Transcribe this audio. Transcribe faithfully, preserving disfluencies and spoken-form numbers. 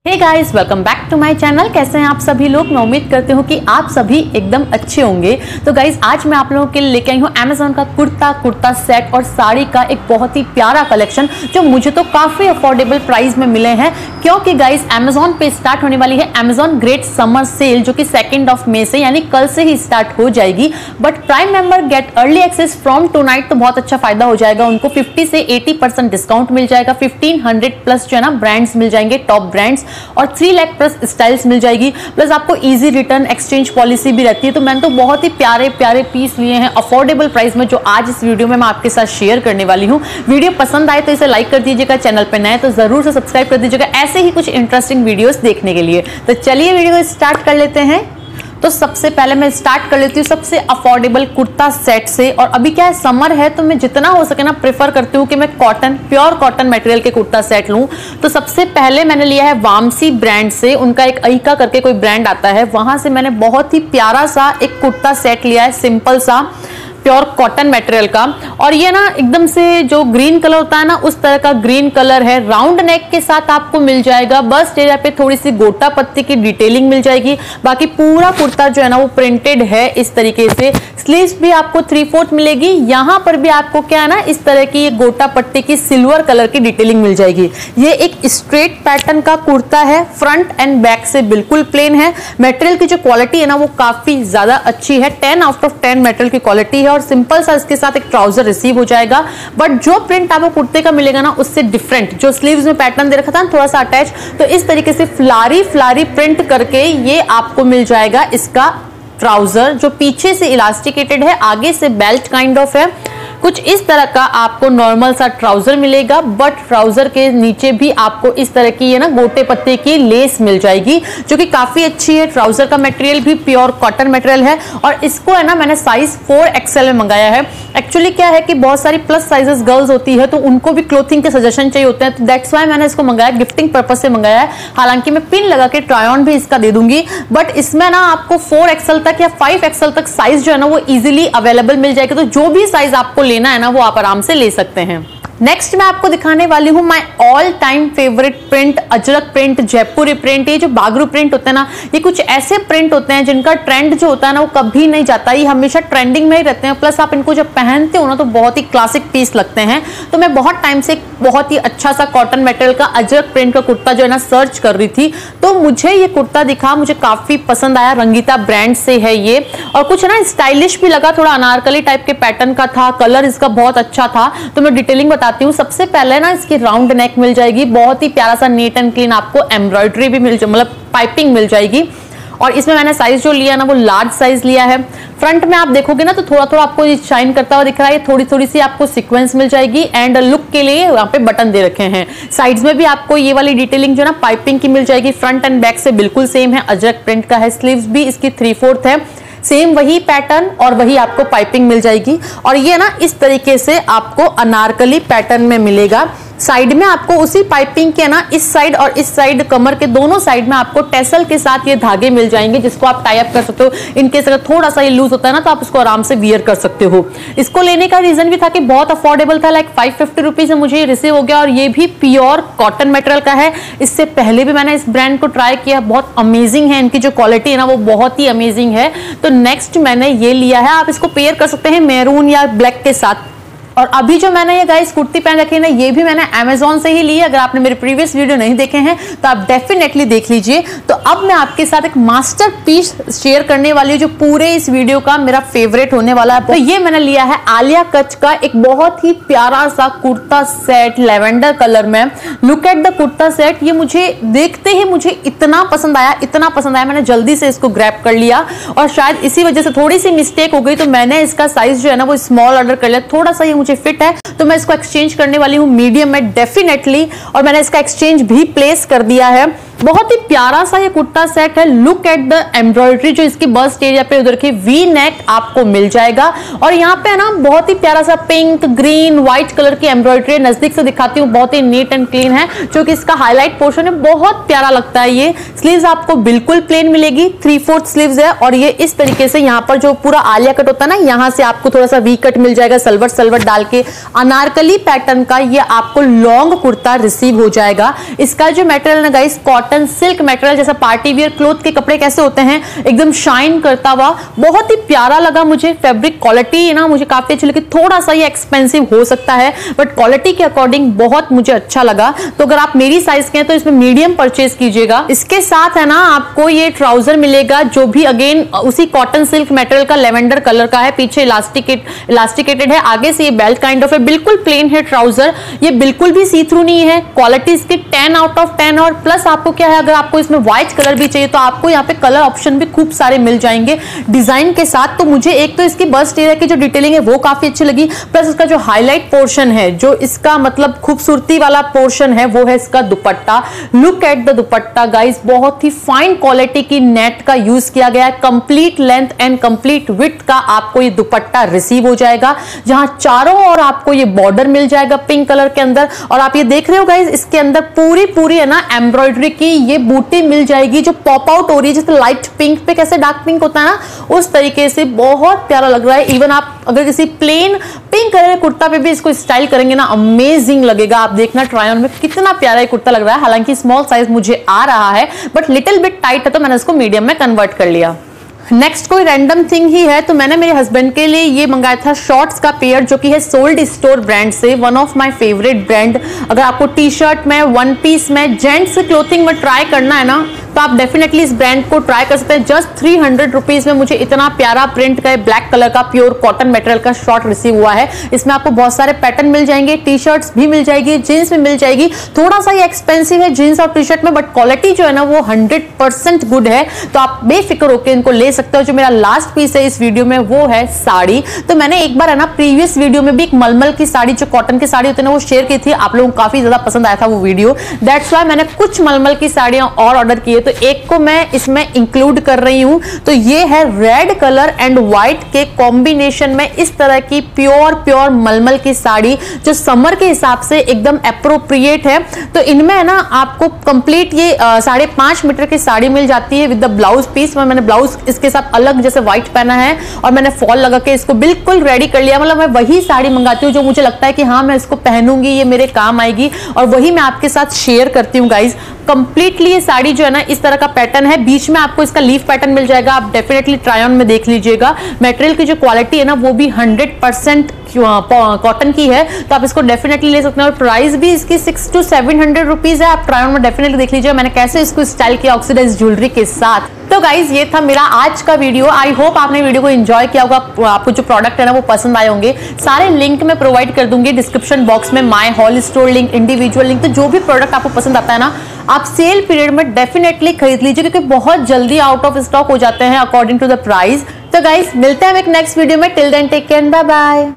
Hey guys, welcome back to my channel. कैसे हैं आप सभी लोग? मैं उम्मीद करती हूँ कि आप सभी एकदम अच्छे होंगे। तो गाइस, आज मैं आप लोगों के लिए लेके आई हूँ अमेजोन का कुर्ता कुर्ता सेट और साड़ी का एक बहुत ही प्यारा कलेक्शन जो मुझे तो काफी अफोर्डेबल प्राइस में मिले हैं, क्योंकि गाइस अमेजोन पे स्टार्ट होने वाली है अमेजोन ग्रेट समर सेल जो कि सेकेंड ऑफ मे से यानी कल से ही स्टार्ट हो जाएगी। But prime member get early access from tonight, तो बहुत अच्छा फायदा हो जाएगा उनको। फिफ्टी से एटी परसेंट डिस्काउंट मिल जाएगा। फिफ्टीन हंड्रेड प्लस जो है ना ब्रांड्स मिल जाएंगे, टॉप ब्रांड्स, और थ्री लाख प्लस स्टाइल्स मिल जाएगी। प्लस आपको इजी रिटर्न एक्सचेंज पॉलिसी भी रहती है। तो मैंने तो बहुत ही प्यारे प्यारे पीस लिए हैं अफोर्डेबल प्राइस में, जो आज इस वीडियो में मैं आपके साथ शेयर करने वाली हूँ। वीडियो पसंद आए तो इसे लाइक कर दीजिएगा, चैनल पर नए तो जरूर से सब्सक्राइब कर दीजिएगा ऐसे ही कुछ इंटरेस्टिंग वीडियोस देखने के लिए। तो चलिए वीडियो को स्टार्ट कर लेते हैं। तो सबसे पहले मैं स्टार्ट कर लेती हूँ सबसे अफोर्डेबल कुर्ता सेट से। और अभी क्या है, समर है, तो मैं जितना हो सके ना प्रेफर करती हूँ कि मैं कॉटन, प्योर कॉटन मटेरियल के कुर्ता सेट लूँ। तो सबसे पहले मैंने लिया है वामसी ब्रांड से, उनका एक अहिका करके कोई ब्रांड आता है, वहां से मैंने बहुत ही प्यारा सा एक कुर्ता सेट लिया है, सिंपल सा प्योर कॉटन मटेरियल का। और ये ना एकदम से जो ग्रीन कलर होता है ना, उस तरह का ग्रीन कलर है। राउंड नेक के साथ आपको मिल जाएगा। बस एरिया पे थोड़ी सी गोटा पत्ती की डिटेलिंग मिल जाएगी। बाकी पूरा कुर्ता जो है ना वो प्रिंटेड है इस तरीके से। स्लीव्स भी आपको थ्री फोर्थ मिलेगी। यहाँ पर भी आपको क्या है ना, इस तरह की गोटा पत्ती की सिल्वर कलर की डिटेलिंग मिल जाएगी। ये एक स्ट्रेट पैटर्न का कुर्ता है, फ्रंट एंड बैक से बिल्कुल प्लेन है। मटेरियल की जो क्वालिटी है ना वो काफी ज्यादा अच्छी है। Ten out of ten material की क्वालिटी है। और सिंपल सा इसके साथ एक ट्राउजर रिसीव हो जाएगा। बट जो प्रिंट आपको कुर्ते का मिलेगा ना उससे डिफरेंट, जो स्लीव्स में पैटर्न दे रखा था थोड़ा सा अटैच, तो इस तरीके से फ्लारी फ्लारी प्रिंट करके ये आपको मिल जाएगा इसका ट्राउजर, जो पीछे से इलास्टिकेटेड है, आगे से बेल्ट काइंड ऑफ है। कुछ इस तरह का आपको नॉर्मल सा ट्राउजर मिलेगा। बट ट्राउजर के नीचे भी आपको इस तरह की ये ना गोटे पत्ते की लेस मिल जाएगी, जो कि काफी अच्छी है। ट्राउजर का मटेरियल भी प्योर कॉटन मटेरियल है। और इसको है ना मैंने साइज फोर एक्सएल में मंगाया है। एक्चुअली क्या है कि बहुत सारी प्लस साइजेस गर्ल्स होती है, तो उनको भी क्लोथिंग के सजेशन चाहिए होते हैं, तो दैट्स वाई मैंने इसको मंगाया, गिफ्टिंग पर्पज से मंगाया है। हालांकि मैं पिन लगा के ट्राई ऑन भी इसका दे दूंगी। बट इसमें ना आपको फोर एक्सएल तक या फाइव एक्सएल तक साइज जो है ना वो इजिली अवेलेबल मिल जाएगी। तो जो भी साइज आपको लेना है ना वो आप आराम से ले सकते हैं। नेक्स्ट मैं आपको दिखाने वाली हूँ my all time favourite print, Ajrak print, Jaipuri print. ये जो बागरू प्रिंट होते हैं ना, ये कुछ ऐसे प्रिंट होते हैं जिनका ट्रेंड जो होता है ना वो कभी नहीं जाता, ये हमेशा ट्रेंडिंग में ही रहते हैं। प्लस आप इनको जब पहनते हो ना तो बहुत ही क्लासिक पीस लगते हैं। तो मैं बहुत टाइम से बहुत ही अच्छा सा कॉटन मटेरियल का अजरक प्रिंट का कुर्ता जो है ना सर्च कर रही थी, तो मुझे ये कुर्ता दिखा, मुझे काफी पसंद आया। रंगीता ब्रांड से है ये, और कुछ ना स्टाइलिश भी लगा, थोड़ा अनारकली टाइप के पैटर्न का था, कलर इसका बहुत अच्छा था। तो मैं डिटेलिंग बता हूँ। सबसे पहले ना इसकी राउंड नेक मिल जाएगी, बहुत ही प्यारा सा नीट एंड क्लीन आपको एम्ब्रॉयडरी भी मिल जाए, मतलब पाइपिंग मिल जाएगी। और इसमें मैंने साइज जो लिया ना वो लार्ज साइज लिया है। फ्रंट में आप देखोगे ना तो थोड़ा थोड़ा आपको शाइन करता हुआ दिख रहा है, थोड़ी थोड़ी सी आपको सीक्वेंस मिल जाएगी। एंड लुक के लिए यहाँ पे बटन दे रखे हैं। साइड्स में भी आपको ये वाली डिटेलिंग जो ना पाइपिंग की मिल जाएगी। फ्रंट एंड बैक से बिल्कुल सेम है, अजरक प्रिंट का है। स्लीव्स भी इसकी थ्री फोर्थ है, सेम वही पैटर्न और वही आपको पाइपिंग मिल जाएगी। और ये ना इस तरीके से आपको अनारकली पैटर्न में मिलेगा। साइड में आपको उसी पाइपिंग के ना इस साइड और इस साइड कमर के दोनों साइड में आपको टेसल के साथ ये धागे मिल जाएंगे, जिसको आप टाई अप कर सकते हो। इनकेस अगर थोड़ा सा ये लूज होता है ना तो आप इसको आराम से वियर कर सकते हो। इसको लेने का रीजन भी था कि बहुत अफोर्डेबल था, लाइक फाइव फिफ्टी रुपीज में मुझे ये रिसीव हो गया। और ये भी प्योर कॉटन मटेरियल का है। इससे पहले भी मैंने इस ब्रांड को ट्राई किया, बहुत अमेजिंग है, इनकी जो क्वालिटी है ना वो बहुत ही अमेजिंग है। तो नेक्स्ट मैंने ये लिया है, आप इसको पेयर कर सकते हैं मैरून या ब्लैक के साथ। और अभी जो मैंने ये गाइस कुर्ती पहन रखी है ना, ये भी मैंने अमेजोन से ही ली है। अगर आपने मेरे प्रीवियस वीडियो नहीं देखे हैं तो आप डेफिनेटली देख लीजिए। तो अब मैं आपके साथ एक मास्टर पीस शेयर करने वाली हूँ, जो पूरे इस वीडियो का मेरा फेवरेट होने वाला है। तो ये मैंने लिया है आलिया कट का एक बहुत ही प्यारा सा कुर्ता सेट लेवेंडर कलर में। Look at the kurta set. ये मुझे देखते ही मुझे इतना पसंद आया, इतना पसंद आया, मैंने जल्दी से इसको ग्रैब कर लिया। और शायद इसी वजह से थोड़ी सी मिस्टेक हो गई, तो मैंने इसका साइज जो है ना वो स्मॉल ऑर्डर कर लिया। थोड़ा सा ये मुझे फिट है, तो मैं इसको एक्सचेंज करने वाली हूँ मीडियम में डेफिनेटली। और मैंने इसका एक्सचेंज भी प्लेस कर दिया है। बहुत ही प्यारा सा ये कुर्ता सेट है। लुक एट द एम्ब्रॉयडरी, जो इसकी बस्ट एरिया पे उधर की वी नेक आपको मिल जाएगा। और यहाँ पे ना बहुत ही प्यारा सा पिंक, ग्रीन, व्हाइट कलर की एम्ब्रॉयडरी, नजदीक से दिखाती हूँ, बहुत ही नीट एंड क्लीन है, जो कि इसका हाईलाइट पोर्शन है, बहुत प्यारा लगता है। ये स्लीव्स आपको बिल्कुल प्लेन मिलेगी, थ्री फोर्थ स्लीव्स है। और ये इस तरीके से यहाँ पर जो पूरा आलिया कट होता है ना, यहाँ से आपको थोड़ा सा वी कट मिल जाएगा, सलवट सलवट डाल के अनारकली पैटर्न का ये आपको लॉन्ग कुर्ता रिसीव हो जाएगा। इसका जो मटेरियल है guys cotton cotton silk material जैसा पार्टी वियर क्लोथ के कपड़े कैसे होते हैं, एकदम शाइन करता हुआ, बहुत ही प्यारा लगा मुझे। फैब्रिक क्वालिटी ना मुझे काफी अच्छी लगी। थोड़ा सा ये एक्सपेंसिव हो सकता है बट क्वालिटी के अकॉर्डिंग बहुत मुझे अच्छा लगा। तो अगर आप मेरी साइज के हैं तो इसमें मीडियम परचेज कीजिएगा। इसके साथ है ना आपको ये ट्राउजर मिलेगा जो भी अगेन उसी कॉटन सिल्क मटेरियल का लेवेंडर कलर का है, पीछे इलास्टिकेट इलास्टिकेटेड है, आगे से ये बेल्ट काइंड ऑफ है, बिल्कुल प्लेन है ट्राउजर, ये बिल्कुल भी सी थ्रू नहीं है। क्वालिटी इसकी टेन आउट ऑफ टेन। और प्लस आपको क्या है, अगर आपको इसमें व्हाइट कलर भी चाहिए तो आपको यहाँ पे कलर ऑप्शन भी खूब सारे मिल जाएंगे डिजाइन के साथ। तो मुझे एक तो इसकी बस्ट एरिया की जो डिटेलिंग है वो काफी अच्छी लगी, प्लस इसका जो हाईलाइट पोर्शन है, जो इसका मतलब खूबसूरती वाला पोर्शन है वो है इसका dupatta. Look at the dupatta guys, बहुत ही फाइन क्वालिटी की नेट का यूज किया गया है। Complete length and complete width का आपको ये दुपट्टा रिसीव हो जाएगा, जहां चारों ओर आपको ये बॉर्डर मिल जाएगा पिंक कलर के अंदर। और आप ये देख रहे हो गाइस, इसके अंदर पूरी पूरी है ना एम्ब्रॉयडरी की ये बूटी मिल जाएगी जो पॉप आउट हो रही है, जैसे लाइट पिंक पे कैसे डार्क पिंक होता है ना, उस तरीके से बहुत प्यारा लग रहा है। इवन आप अगर किसी प्लेन पिंक कलर कुर्ता पे भी इसको स्टाइल करेंगे ना, अमेजिंग लगेगा। आप देखना ट्राई ऑन में कितना प्यारा ये कुर्ता लग रहा है। हालांकि स्मॉल साइज मुझे आ रहा है बट लिटिल बिट टाइट है तो मैंने इसको मीडियम में कन्वर्ट कर लिया। नेक्स्ट कोई रैंडम थिंग ही है तो मैंने मेरे हस्बैंड के लिए ये मंगाया था शॉर्ट्स का पेयर, जो कि है सोल्ड स्टोर ब्रांड से, one of my favourite brand. अगर आपको टी शर्ट में, वन पीस में, जेंट्स क्लोथिंग में ट्राई करना है ना तो आप डेफिनेटली इस ब्रांड को ट्राई कर सकते हैं। जस्ट थ्री हंड्रेड रुपीज में मुझे इतना प्यारा प्रिंट का ब्लैक कलर का प्योर कॉटन मटेरियल का शॉर्ट रिसीव हुआ है। इसमें आपको बहुत सारे पैटर्न मिल जाएंगे, टी शर्ट्स भी मिल जाएगी, जीन्स भी मिल जाएगी। थोड़ा सा ये एक्सपेंसिव है जीन्स और टी शर्ट में बट क्वालिटी जो है ना वो हंड्रेड परसेंट गुड है, तो आप बेफिक्र होकर इनको ले सकते हो। जो मेरा लास्ट पीस है इस वीडियो में वो है साड़ी। तो मैंने एक बार है ना प्रीवियस वीडियो में भी एक मलमल की साड़ी, जो कॉटन की साड़ी होती है ना, वो शेयर की थी। आप लोगों को काफी ज्यादा पसंद आया था वो वीडियो, दैट्स व्हाई मैंने कुछ मलमल की साड़ियां और ऑर्डर की है, तो एक को मैं इसमें इंक्लूड कर रही हूं। तो ये है रेड कलर एंड व्हाइट के कॉम्बिनेशन में इस तरह की प्योर प्योर मलमल की साड़ी, जो समर के हिसाब से एकदम एप्रोप्रिएट है। तो इनमें है ना आपको कंप्लीट ये साढ़े पांच मीटर की साड़ी मिल जाती है विद द ब्लाउज पीस। मैंने ब्लाउज इसके साथ अलग जैसे व्हाइट पहना है और मैंने फॉल लगा के इसको बिल्कुल रेडी कर लिया। मतलब मैं वही साड़ी मंगाती हूँ जो मुझे लगता है कि हाँ मैं इसको पहनूंगी, ये मेरे काम आएगी, और वही मैं आपके साथ शेयर करती हूँ गाइज। कंप्लीटली ये साड़ी जो है ना इस तरह का पैटर्न है, बीच में आपको इसका लीफ पैटर्न मिल जाएगा। आप डेफिनेटली ट्राई ऑन में देख लीजिएगा। मटेरियल की जो क्वालिटी है ना वो भी हंड्रेड परसेंट कॉटन की है, तो आप इसको डेफिनेटली ले सकते हैं। और प्राइस भी इसकी six to seven hundred rupees है। आप ट्राई ऑन में डेफिनेटली देख लीजिए मैंने कैसे इसको स्टाइल किया ऑक्सीडाइज ज्वेलरी के साथ। तो गाइज ये था मेरा आज का वीडियो। आई होप आपने वीडियो को एंजॉय किया होगा, आपको जो प्रोडक्ट है ना वो पसंद आए होंगे। सारे लिंक मैं प्रोवाइड कर दूंगी डिस्क्रिप्शन बॉक्स में, my whole store link, individual link. तो जो भी प्रोडक्ट आपको पसंद आता है ना आप सेल पीरियड में डेफिनेटली खरीद लीजिए, क्योंकि बहुत जल्दी आउट ऑफ स्टॉक हो जाते हैं अकॉर्डिंग टू द प्राइस। तो गाइज मिलते हैं हम एक नेक्स्ट वीडियो में। Till then take care, bye bye.